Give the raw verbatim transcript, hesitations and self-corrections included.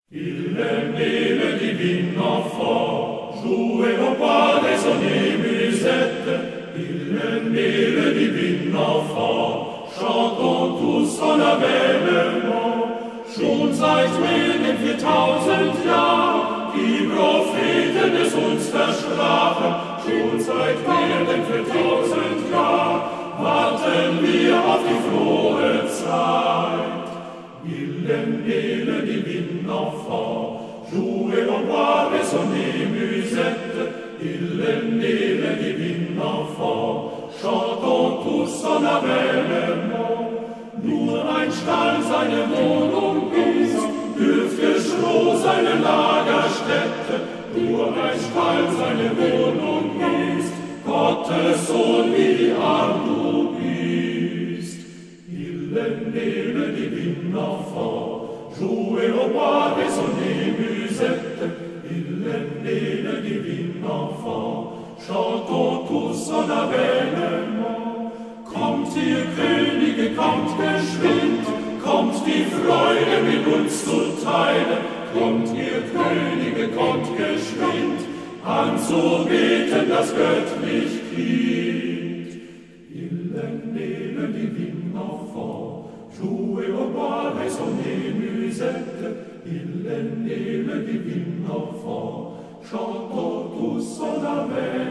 Il est le divin enfant, jouez au bois des sonnées musettes. Il est le divin enfant, chantons tous en avènement. Schon seit mehr denn viertausend Jahren die Propheten es uns versprachen. Schon seit mehr denn viertausend Jahren warten wir auf die frohe Zeit. Il est le divin enfant, jouez au bois des sonnées musettes. Il est le divin enfant, chantons tous en avènement. Nur ein Stall seine Wohnung ist, dürfte Stroh seine Lagerstätte. Nur ein Stall seine Wohnung ist, Gottes Sohn, wie arm du bist. Il est le divin enfant, jouez au bois des sonnées musettes. Il est le divin enfant, chantons tous en avènement. Kommt ihr Könige, kommt geschwind, kommt die Freude mit uns zu teilen. Kommt ihr Könige, kommt geschwind, anzubeten das göttlich Kind. Il est le divin enfant, jouez au bois des sonnées musettes. Il est le divin enfant, chantons tous en avènement.